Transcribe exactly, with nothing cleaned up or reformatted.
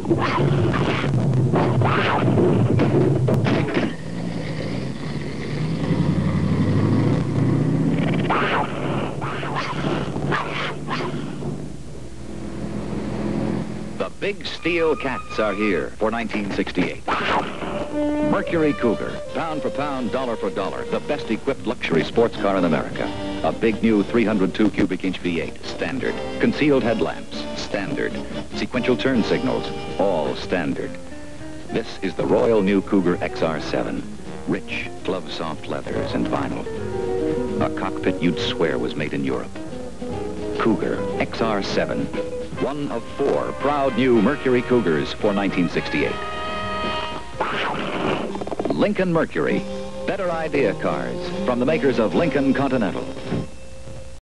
The big steel cats are here for nineteen sixty-eight. Mercury Cougar, pound for pound, dollar for dollar, the best equipped luxury sports car in America. A big new three hundred two cubic inch V eight, standard. Concealed headlamps, standard. Sequential turn signals, all standard. This is the royal new Cougar X R seven. Rich, glove-soft leathers and vinyl. A cockpit you'd swear was made in Europe. Cougar X R seven. One of four proud new Mercury Cougars for nineteen sixty-eight. Lincoln Mercury. Better idea cars from the makers of Lincoln Continental.